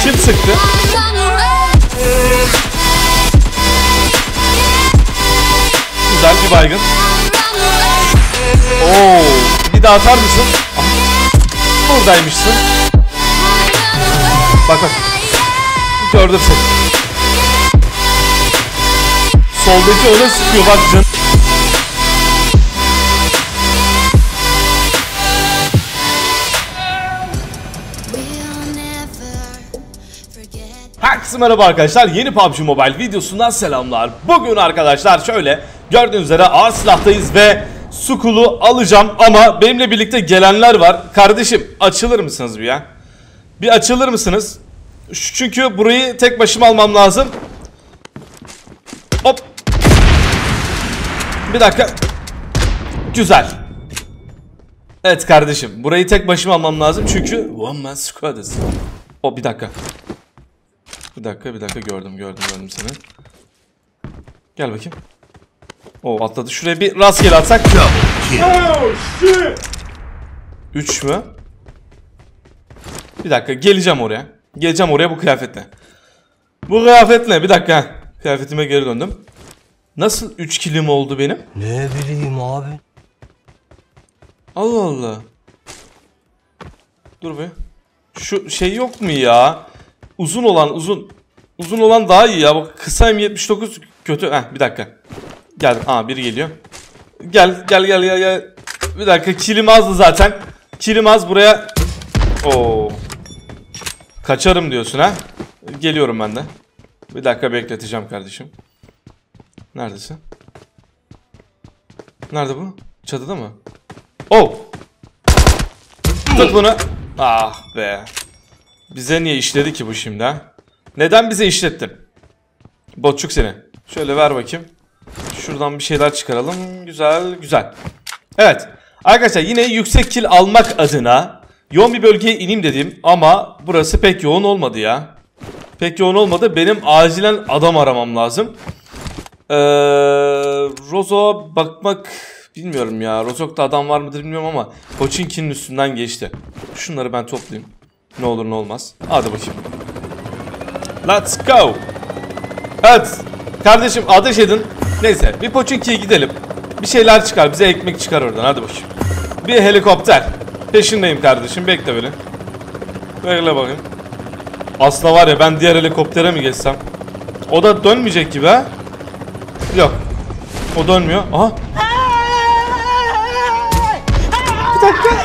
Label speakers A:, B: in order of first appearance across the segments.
A: Kim sıktı? Güzel bir baygın. Oo, bir daha atar mısın? Buradaymışsın. Bak bak. Gördüm seni. Soldaki ona sıkıyor bak canım. Herkese merhaba arkadaşlar, yeni PUBG Mobile videosundan selamlar. Bugün arkadaşlar şöyle gördüğünüz üzere ağır silahtayız ve Skull'u alacağım ama benimle birlikte gelenler var. Kardeşim açılır mısınız bir ya? Bir açılır mısınız? Çünkü burayı tek başıma almam lazım. Hop. Bir dakika. Güzel. Evet kardeşim, burayı tek başıma almam lazım çünkü one man squad'ız. O bir dakika. Bir dakika gördüm seni. Gel bakayım. O atladı. Şuraya bir rastgele atsak. 3 mü? Bir dakika geleceğim oraya. Geleceğim oraya bu kıyafetle. Bu kıyafetle bir dakika. Kıyafetime geri döndüm. Nasıl 3 kilim oldu benim?
B: Ne bileyim abi.
A: Allah Allah. Dur be. Şu şey yok mu ya? Uzun olan daha iyi ya. Bak kısa M79 kötü. Bir dakika. Geldim. Biri geliyor. Gel. Bir dakika, kilim azdı zaten. Kilim az buraya. Oo. Kaçarım diyorsun ha? Geliyorum ben de. Bir dakika bekleteceğim kardeşim. Neredesin? Nerede bu? Çatıda mı? Oh. Tut bunu. Ah be. Bize niye işledi ki bu şimdi ha? Neden bize işlettin? Botçuk seni. Şöyle ver bakayım. Şuradan bir şeyler çıkaralım. Güzel. Evet. Arkadaşlar yine yüksek kill almak adına yoğun bir bölgeye ineyim dedim ama burası pek yoğun olmadı ya. Pek yoğun olmadı. Benim acilen adam aramam lazım. Rozo'ya bakmak bilmiyorum ya. Rozok'ta adam var mıdır bilmiyorum ama Pochinki'nin üstünden geçti. Şunları ben toplayayım. Ne olur ne olmaz. Hadi bakayım. Let's go. Evet. Kardeşim ateş edin. Neyse bir Pochinki'ye gidelim. Bir şeyler çıkar. Bize ekmek çıkar oradan. Hadi bakayım. Bir helikopter. Peşindeyim kardeşim. Bekle beni. Bekle bakayım. Aslında var ya, ben diğer helikoptere mi geçsem? O da dönmeyecek gibi ha? Yok. O dönmüyor. Aha. Bir dakika.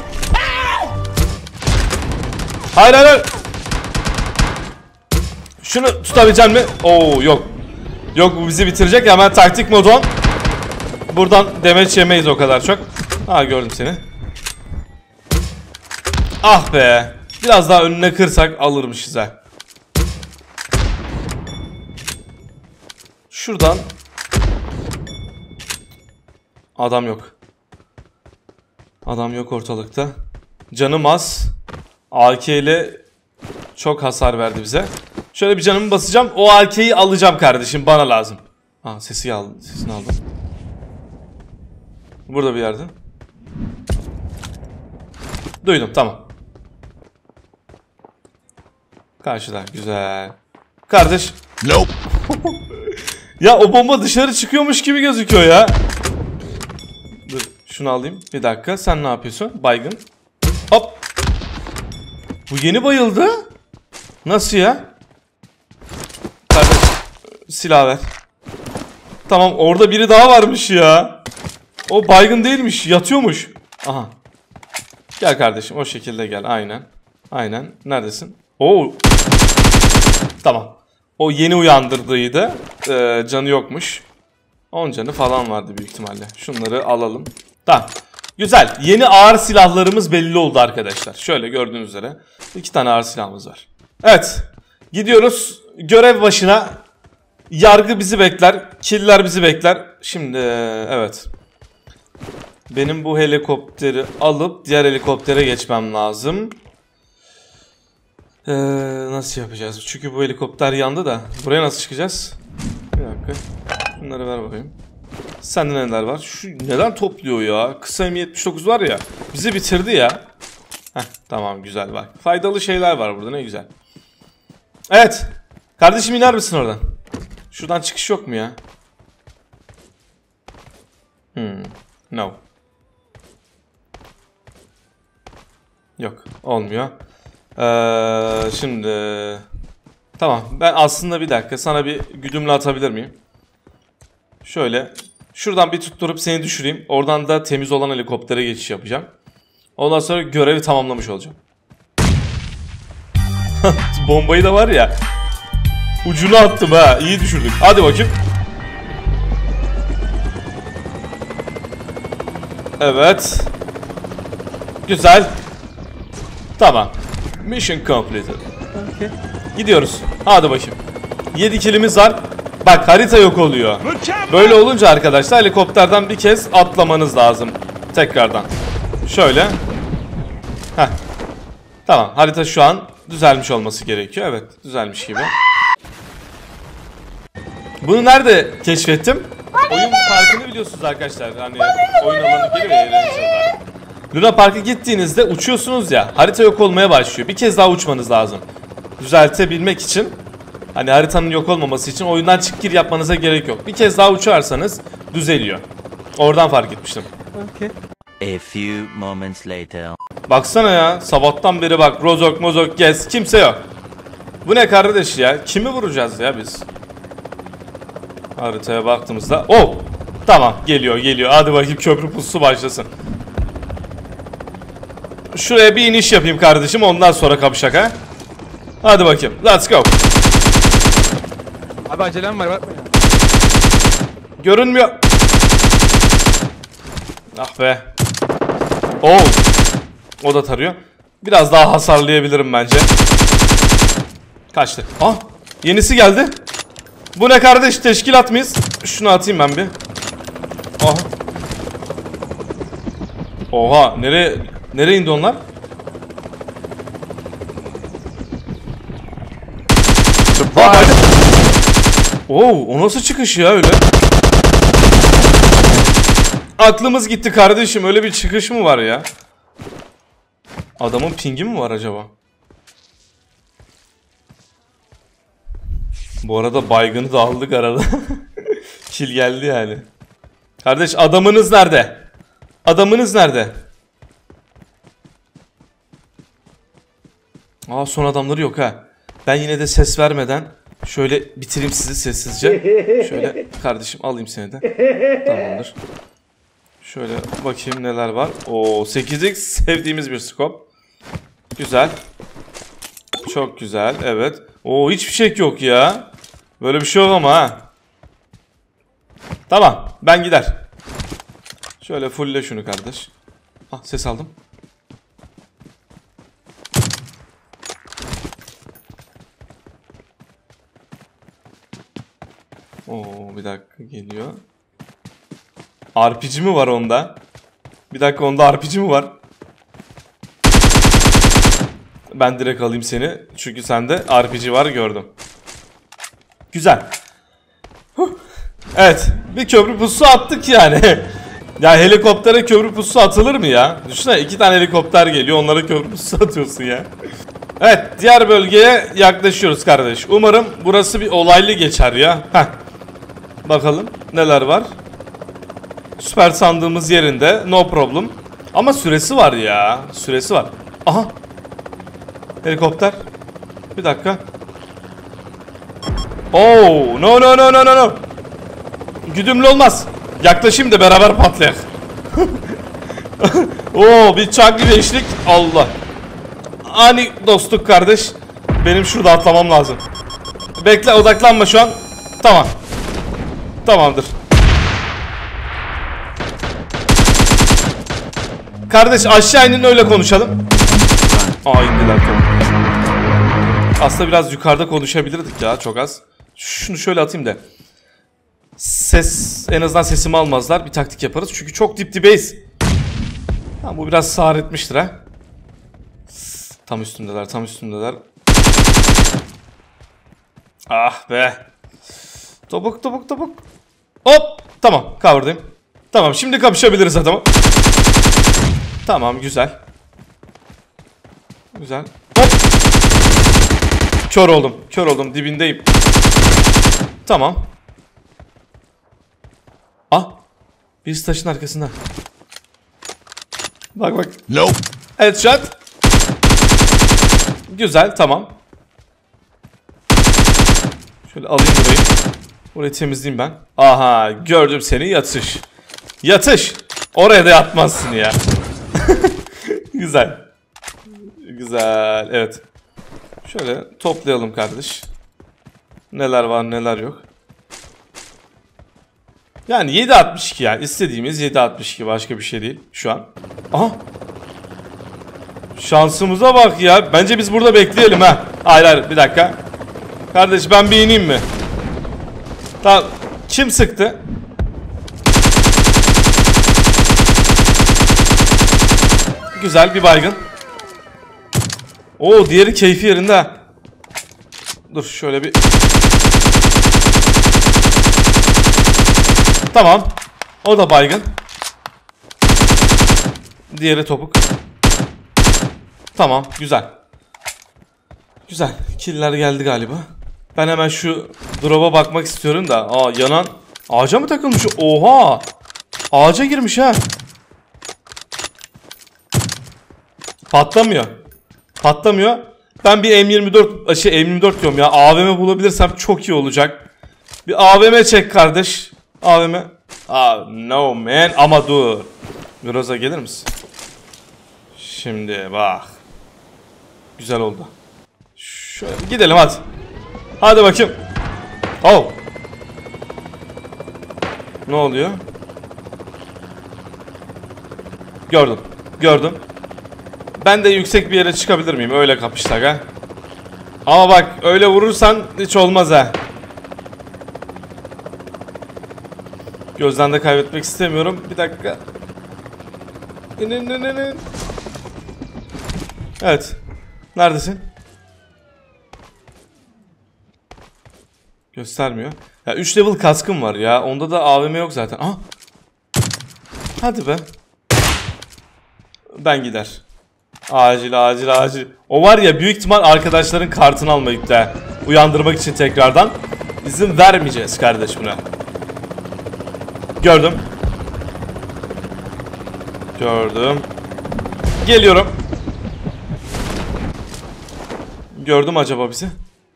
A: Hayır. Şunu tutabilecek mi? Oo yok. Yok, bu bizi bitirecek. Hemen taktik mod on. Buradan demeç yemeyiz o kadar çok. Gördüm seni. Ah be. Biraz daha önüne kırsak alırmışız ha. Şuradan. Adam yok. Adam yok ortalıkta. Canım az. AK ile çok hasar verdi bize. Şöyle bir canımı basacağım. O AK'yi alacağım kardeşim. Bana lazım. Sesini aldım. Burada bir yerde. Duydum, tamam. Karşıda, güzel. Kardeş.
B: Nope.
A: Ya o bomba dışarı çıkıyormuş gibi gözüküyor ya. Dur şunu alayım. Bir dakika, sen ne yapıyorsun? Baygın. Hop. Bu yeni bayıldı. Nasıl ya? Kardeş silah ver. Tamam, orada biri daha varmış ya. O baygın değilmiş, yatıyormuş. Aha. Gel kardeşim, o şekilde gel. Aynen. Neredesin? Oo. Tamam. O yeni uyandırdığıydı. Canı yokmuş. 10 canı falan vardı büyük ihtimalle. Şunları alalım. Tamam. Güzel. Yeni ağır silahlarımız belli oldu arkadaşlar. Şöyle gördüğünüz üzere 2 tane ağır silahımız var. Evet. Gidiyoruz görev başına. Yargı bizi bekler. Killer bizi bekler. Şimdi evet. Benim bu helikopteri alıp diğer helikoptere geçmem lazım. Nasıl yapacağız? Çünkü bu helikopter yandı da. Buraya nasıl çıkacağız? Bir dakika. Bunları ver bakayım. Sende neler var? Şu neden topluyor ya? Kısa M79 var ya. Bizi bitirdi ya. Tamam, güzel bak. Faydalı şeyler var burada, ne güzel. Evet. Kardeşim iner misin oradan? Şuradan çıkış yok mu ya? No. Yok. Olmuyor. Şimdi... Tamam. Ben aslında bir dakika sana bir güdümle atabilir miyim? Şöyle. Şuradan bir tutturup seni düşüreyim. Oradan da temiz olan helikoptere geçiş yapacağım. Ondan sonra görevi tamamlamış olacağım. Bombayı da var ya. Ucunu attım ha. İyi düşürdük. Hadi bakayım. Evet. Güzel. Tamam. Mission completed. Okay. Gidiyoruz. Hadi bakayım. 7 kilimiz var. Bak harita yok oluyor. Böyle olunca arkadaşlar helikopterden bir kez atlamanız lazım. Tekrardan. Şöyle. Heh. Tamam. Harita şu an düzelmiş olması gerekiyor. Evet. Düzelmiş gibi. Bunu nerede keşfettim? Oyun parkını biliyorsunuz arkadaşlar. Hani oyun alanı geliyor ya eğlenceler. Luna Park'a gittiğinizde uçuyorsunuz ya. Harita yok olmaya başlıyor. Bir kez daha uçmanız lazım. Düzeltebilmek için. Hani haritanın yok olmaması için oyundan çık gir yapmanıza gerek yok. Bir kez daha uçarsanız düzeliyor. Oradan fark etmiştim. Okay.
B: A few moments later.
A: Baksana ya. Sabahtan beri bak. Rozok mozok gez. Kimse yok. Bu ne kardeş ya? Kimi vuracağız ya biz? Haritaya baktığımızda. Oh! Tamam. Geliyor. Hadi bakayım köprü pusu başlasın. Şuraya bir iniş yapayım kardeşim. Ondan sonra kapışak ha. Hadi bakayım. Let's go.
C: Abi acelem var bakma ya.
A: Görünmüyor. Ah be. Oh. O da tarıyor. Biraz daha hasarlayabilirim bence. Kaçtı. Ah. Yenisi geldi. Bu ne kardeş? Teşkilat mıyız? Şunu atayım ben bir. Aha. Oha. Nereye indi onlar? Oo, o nasıl çıkış ya öyle? Aklımız gitti kardeşim. Öyle bir çıkış mı var ya? Adamın pingi mi var acaba? Bu arada baygını da aldık arada. Kill geldi yani. Kardeş adamınız nerede? Adamınız nerede? Aa son adamları yok ha. Ben yine de ses vermeden şöyle bitireyim sizi sessizce. Şöyle kardeşim alayım seni de. Tamamdır. Şöyle bakayım neler var. Oo 8x sevdiğimiz bir scope. Güzel. Çok güzel evet. Oo hiçbir şey yok ya. Böyle bir şey yok ama ha. Tamam ben gider. Şöyle fullle şunu kardeş. Ah ses aldım. Oo bir dakika geliyor. RPG mi var onda? Bir dakika onda RPG mi var? Ben direkt alayım seni. Çünkü sende RPG var gördüm. Güzel. Evet. Bir köprü pusu attık yani. Ya helikoptere köprü pusu atılır mı ya? Düşünsene 2 tane helikopter geliyor. Onlara köprü pusu atıyorsun ya. Evet. Diğer bölgeye yaklaşıyoruz kardeş. Umarım burası bir olaylı geçer ya. Heh. Bakalım neler var. Süper sandığımız yerinde. No problem. Ama süresi var ya. Süresi var. Aha. Helikopter. Bir dakika. Oh, no. Güdümlü olmaz. Yaklaşayım da beraber patlayak. Oo, bir çaklı beşlik. Allah. Ani dostluk kardeş. Benim şurada atlamam lazım. Bekle, odaklanma şu an. Tamam. Tamamdır. Kardeş aşağı inin öyle konuşalım. Aa indiler tamam. Aslında biraz yukarıda konuşabilirdik ya çok az. Şunu şöyle atayım da. Ses en azından sesimi almazlar. Bir taktik yaparız çünkü çok dip dibeyiz. Tamam bu biraz sağır etmiştir ha. Tam üstümdeler. Ah be. Topuk. Hop. Tamam cover'dayım. Tamam şimdi kapışabiliriz adamı. Tamam güzel. Güzel. Hop. Kör oldum. Kör oldum. Dibindeyim. Tamam. Ah. Birisi taşın arkasında. Bak bak.
C: Nope.
A: Headshot. Güzel, tamam. Şöyle alayım burayı. Burayı temizleyeyim ben. Aha, gördüm seni, yatış. Yatış. Oraya da yatmazsın ya. Güzel. Güzel, evet. Şöyle toplayalım kardeş. Neler var neler yok. Yani 7.62 yani istediğimiz 7.62, başka bir şey değil şu an. Aha. Şansımıza bak ya. Bence biz burada bekleyelim ha. Hayır hayır, bir dakika. Kardeş ben bir ineyim mi? Tamam. Kim sıktı? Güzel, bir baygın. Oo, diğeri keyfi yerinde. Dur şöyle bir. Tamam. O da baygın. Diğeri topuk. Tamam, güzel. Güzel. Killer geldi galiba. Ben hemen şu drop'a bakmak istiyorum da. Aa, yanan ağaca mı takılmış? Oha! Ağaca girmiş ha. Patlamıyor. Patlamıyor. Ben bir M24 M24 diyorum ya. AVM bulabilirsem çok iyi olacak. Bir AVM çek kardeş. AVM. No man. Ama dur. Groza gelir misin? Şimdi bak. Güzel oldu. Şöyle gidelim hadi. Hadi bakayım. Oh. Ne oluyor? Gördüm. Gördüm. Ben de yüksek bir yere çıkabilir miyim? Öyle kapışsak ha. Ama bak öyle vurursan hiç olmaz ha. Gözden de kaybetmek istemiyorum. Bir dakika. Evet. Neredesin? Göstermiyor. Ya 3 level kaskım var ya. Onda da AVM yok zaten. Aha. Hadi be. Ben gider. Acil acil acil. O var ya, büyük ihtimal arkadaşların kartını almayı gitti. Uyandırmak için tekrardan. İzin vermeyeceğiz kardeş buna. Gördüm. Gördüm. Geliyorum. Gördüm acaba bizi?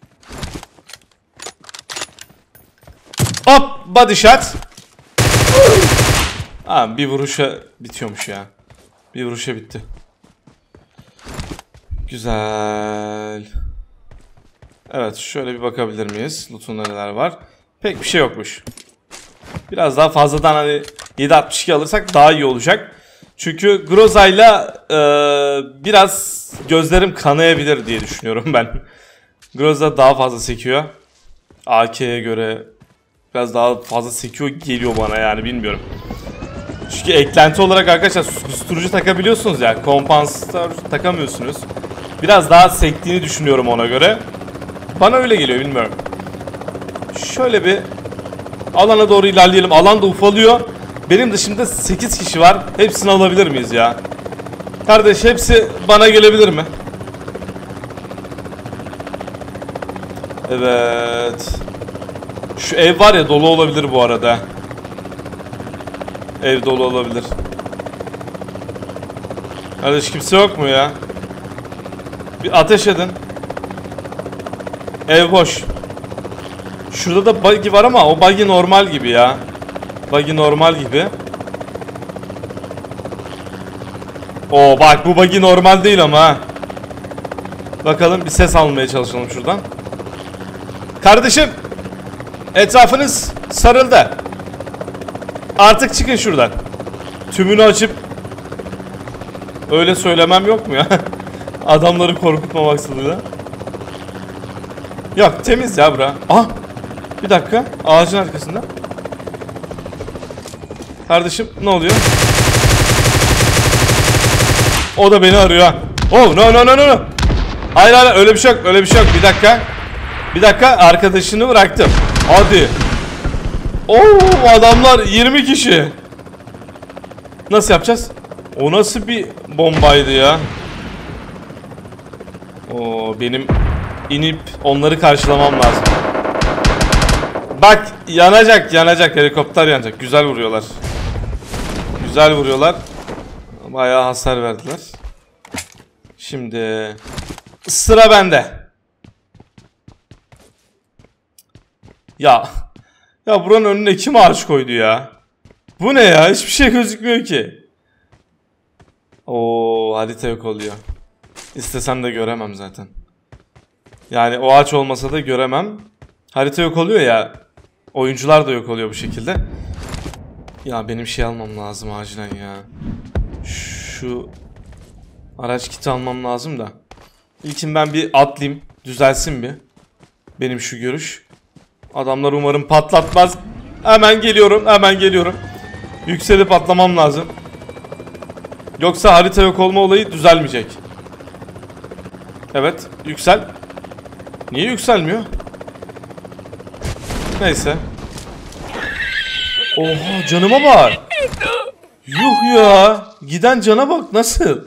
A: Hop, body shot. Aa, bir vuruşa bitiyormuş ya. Bir vuruşa bitti. Güzel. Evet, şöyle bir bakabilir miyiz? Loot'unda neler var? Pek bir şey yokmuş. Biraz daha fazladan hani 7.62 alırsak daha iyi olacak. Çünkü Groza'yla biraz gözlerim kanayabilir diye düşünüyorum ben. Groza daha fazla sekiyor. AK'ye göre biraz daha fazla sekiyor geliyor bana, yani bilmiyorum. Çünkü eklenti olarak arkadaşlar susturucu takabiliyorsunuz ya. Kompansatör takamıyorsunuz. Biraz daha sektiğini düşünüyorum ona göre. Bana öyle geliyor, bilmiyorum. Şöyle bir alana doğru ilerleyelim. Alan da ufalıyor. Benim dışımda 8 kişi var. Hepsini alabilir miyiz ya? Kardeş hepsi bana gelebilir mi? Evet. Şu ev var ya, dolu olabilir bu arada. Ev dolu olabilir. Kardeş kimse yok mu ya? Bir ateş edin. Ev boş. Şurada da buggy var ama o buggy normal gibi ya. Buggy normal gibi. Oo bak, bu buggy normal değil ama ha. Bakalım, bir ses almaya çalışalım şuradan. Kardeşim, etrafınız sarıldı. Artık çıkın şuradan. Tümünü açıp öyle söylemem yok mu ya? Adamları korkutma maksadıyla. Yok, temiz ya bura. Ah, bir dakika, ağacın arkasında. Kardeşim ne oluyor? O da beni arıyor. Oh no no no no no. Hayır hayır, öyle bir şey yok, öyle bir şey yok. Bir dakika. Bir dakika, arkadaşını bıraktım. Hadi. Oo, adamlar 20 kişi. Nasıl yapacağız? O nasıl bir bombaydı ya? Oo, benim inip onları karşılamam lazım. Bak yanacak helikopter yanacak. Güzel vuruyorlar. Güzel vuruyorlar. Bayağı hasar verdiler. Şimdi sıra bende. Ya buranın önüne kim ağaç koydu ya? Bu ne ya? Hiçbir şey gözükmüyor ki. Oo, harita yok oluyor. İstesem de göremem zaten. Yani o ağaç olmasa da göremem. Harita yok oluyor ya. Oyuncular da yok oluyor bu şekilde. Ya benim şey almam lazım acilen ya. Şu araç kiti almam lazım da. İlkin ben bir atlayayım. Düzelsin bir. Benim şu görüş. Adamlar umarım patlatmaz. Hemen geliyorum. Yükselip atlamam lazım. Yoksa harita yok olma olayı düzelmeyecek. Evet, yüksel. Niye yükselmiyor? Neyse. Oha, canıma bak. Yuh ya. Giden cana bak nasıl?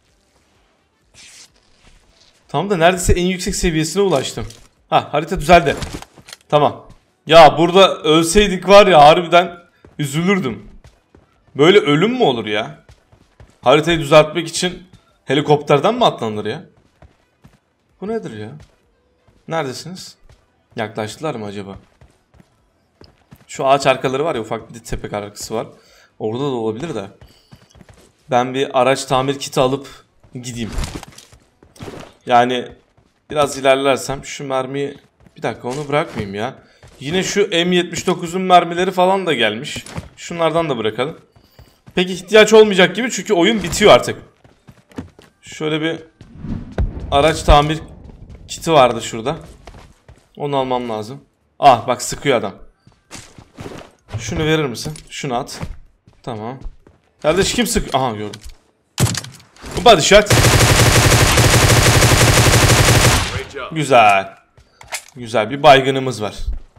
A: Tam da neredeyse en yüksek seviyesine ulaştım. Ha, harita düzeldi. Tamam. Ya burada ölseydik var ya, harbiden üzülürdüm. Böyle ölüm mü olur ya? Haritayı düzeltmek için helikopterden mi atlanır ya? Bu nedir ya? Neredesiniz? Yaklaştılar mı acaba? Şu ağaç arkaları var ya, ufak bir tepe arkası var. Orada da olabilir de. Ben bir araç tamir kiti alıp gideyim. Yani biraz ilerlersem şu mermiyi... Bir dakika, onu bırakmayayım ya. Yine şu M79'un mermileri falan da gelmiş. Şunlardan da bırakalım. Pek ihtiyaç olmayacak gibi, çünkü oyun bitiyor artık. Şöyle bir araç tamir kiti vardı şurada. Onu almam lazım. Ah bak, sıkıyor adam. Şunu verir misin? Şunu at. Tamam. Kardeş kim sık? Aha, gördüm. Bu body shot. Güzel. Güzel, bir baygınımız var.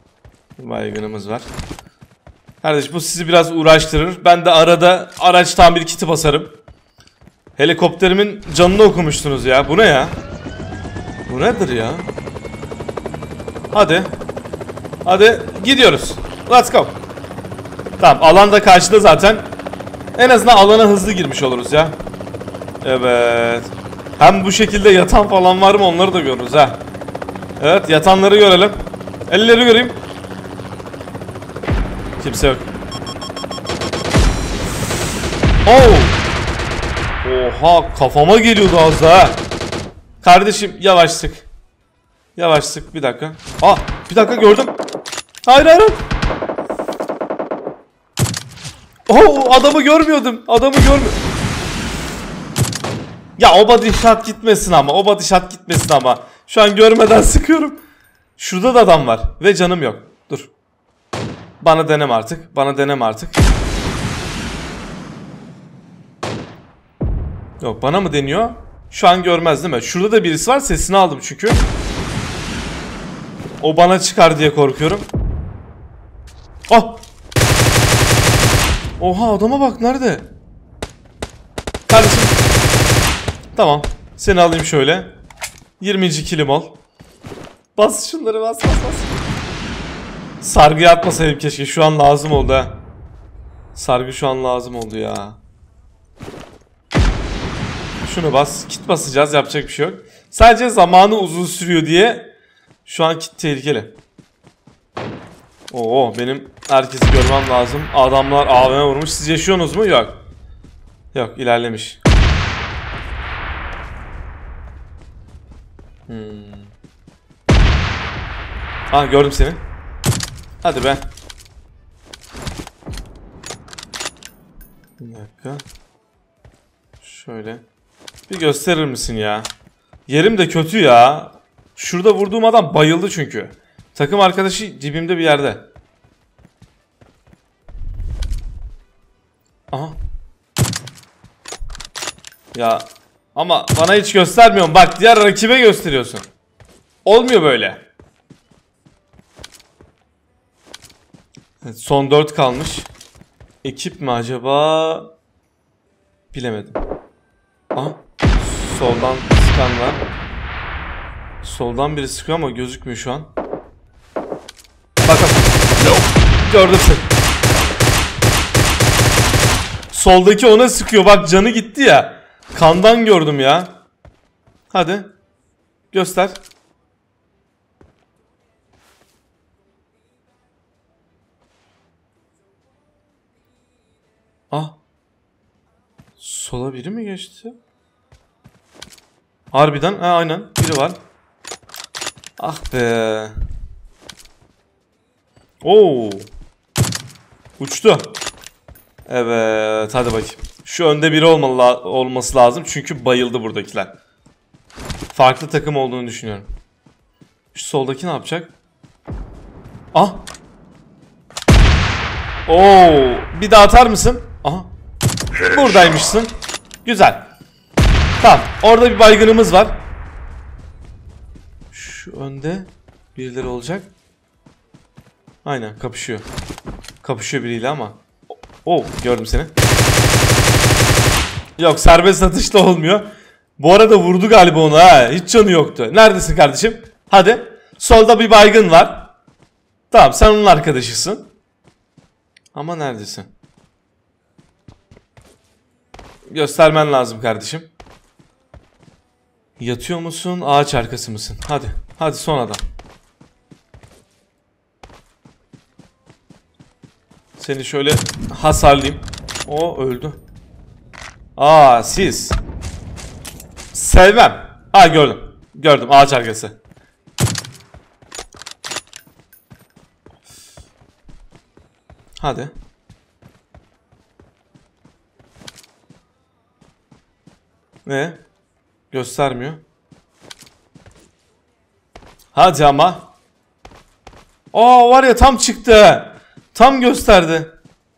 A: Kardeş bu sizi biraz uğraştırır. Ben de arada araç tamir kiti basarım. Helikopterimin canını okumuştunuz ya. Bu ne ya? Bu nedir ya? Hadi gidiyoruz. Let's go. Tamam, alan da karşıda zaten. En azından alana hızlı girmiş oluruz ya. Evet. Hem bu şekilde yatan falan var mı, onları da görürüz ha. Evet, yatanları görelim. Elleri göreyim. Kimse yok. Oh! Oha, kafama geliyordu az daha. Kardeşim yavaş sık. Bir dakika. Ah, bir dakika, gördüm. Hayır. Oh, adamı görmüyordum. Ya o body shot gitmesin ama. Şu an görmeden sıkıyorum. Şurada da adam var ve canım yok. Dur. Bana deneme artık. Yok, bana mı deniyor? Şu an görmez değil mi? Şurada da birisi var, sesini aldım çünkü. O bana çıkar diye korkuyorum. Ah! Oha, adama bak, nerede? Kardeşim. Tamam. Seni alayım şöyle. 20. kilim ol. Bas şunları, bas. Sargıya atmasaydım keşke. Şu an lazım oldu ha. Sargı şu an lazım oldu ya. Şunu bas. Kit basacağız. Yapacak bir şey yok. Sadece zamanı uzun sürüyor diye. Şu an kit tehlikeli. Oo, benim herkesi görmem lazım. Adamlar AVM vurmuş. Siz yaşıyorsunuz mu? Yok. Yok, ilerlemiş. Ah, gördüm seni. Hadi be. Bir dakika. Şöyle. Bir gösterir misin ya? Yerim de kötü ya. Şurada vurduğum adam bayıldı çünkü. Takım arkadaşı dibimde bir yerde. Aha. Ya ama bana hiç göstermiyorsun. Bak, diğer rakibe gösteriyorsun. Olmuyor böyle. Evet, son 4 kalmış. Ekip mi acaba? Bilemedim. Aha. Soldan sıkan var. Soldan biri sıkıyor ama gözükmüyor şu an. Bakın. Gördüm seni. Soldaki ona sıkıyor. Bak canı gitti ya. Kandan gördüm ya. Hadi. Göster. Ah. Sola biri mi geçti? Harbiden. Ha, aynen. Biri var. Ah be. Oo. Uçtu. Evet. Hadi bakayım. Şu önde biri olması lazım. Çünkü bayıldı buradakiler. Farklı takım olduğunu düşünüyorum. Şu soldaki ne yapacak? Ah. Oo. Bir daha atar mısın? Aha. Buradaymışsın. Güzel. Tamam. Orada bir baygınımız var. Şu önde birileri olacak. Aynen kapışıyor. Kapışıyor biriyle ama. Oo, gördüm seni. Yok, serbest atışla olmuyor. Bu arada vurdu galiba onu ha. Hiç canı yoktu. Neredesin kardeşim? Hadi. Solda bir baygın var. Tamam, sen onun arkadaşısın. Ama neredesin? Göstermen lazım kardeşim. Yatıyor musun? Ağaç arkası mısın? Hadi. Hadi son adam. Seni şöyle hasarlayayım. O öldü. Aa, siz. Sevmem. Ha, gördüm. Gördüm, ağaç arkası. Hadi. Ne? Göstermiyor. Hadi ama. Aa, var ya, tam çıktı. Tam gösterdi.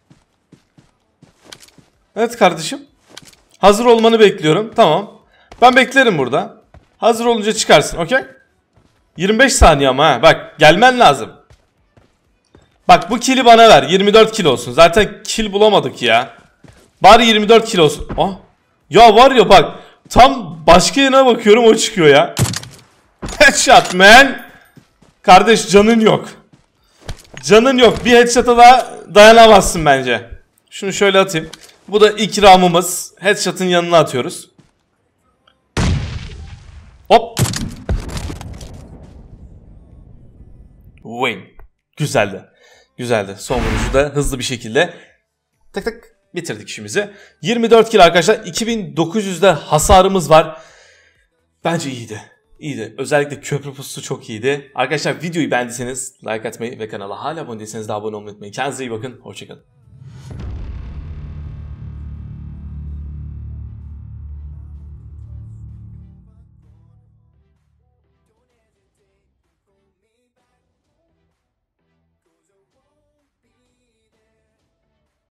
A: Evet kardeşim. Hazır olmanı bekliyorum. Tamam. Ben beklerim burada. Hazır olunca çıkarsın. Okey? 25 saniye ama ha. Bak, gelmen lazım. Bak, bu kill'i bana ver. 24 kill olsun. Zaten kill bulamadık ya. Bari 24 kill olsun. Ah. Ya var ya bak. Tam başka yerine bakıyorum, o çıkıyor ya. Headshot man. Kardeş, canın yok. Canın yok. Bir headshot'a da dayanamazsın bence. Şunu şöyle atayım. Bu da ikramımız. Headshot'ın yanına atıyoruz. Hop. Win. Güzeldi. Güzeldi. Son vuruşu da hızlı bir şekilde tık tık bitirdik işimizi. 24 kill arkadaşlar. 2900'de hasarımız var. Bence iyiydi. İyiydi. Özellikle köprü pusu çok iyiydi. Arkadaşlar, videoyu beğendiyseniz like atmayı ve kanala hala abone değilseniz de abone olmayı unutmayın. Kendinize iyi bakın. Hoşçakalın.